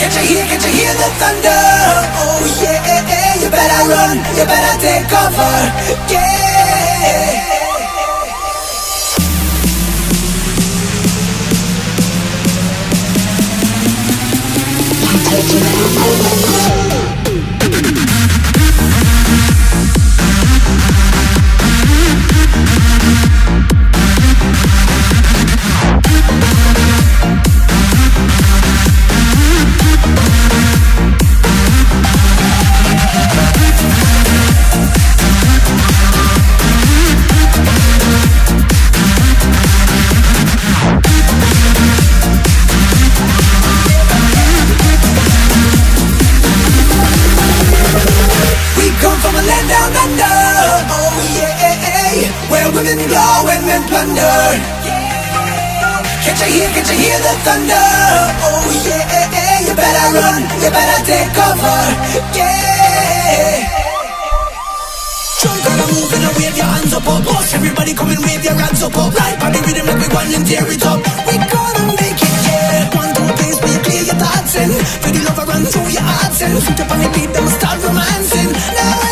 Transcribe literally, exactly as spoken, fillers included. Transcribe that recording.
Can't you hear, can't you hear the thunder? Oh yeah, you better run, you better take cover. Yeah. Women glow, women plunder. Can't you hear, can't you hear the thunder? Oh yeah, you better run, you better take cover. Yeah. Jump on a move and a wave your hands up, up. Boss, everybody come and wave your hands up, up. Right body rhythm like we want and tear it up. We gonna make it, yeah. One, two, place where you clear your thoughts in. For the love run through your hearts and feet up on the beat, them start romancing. Now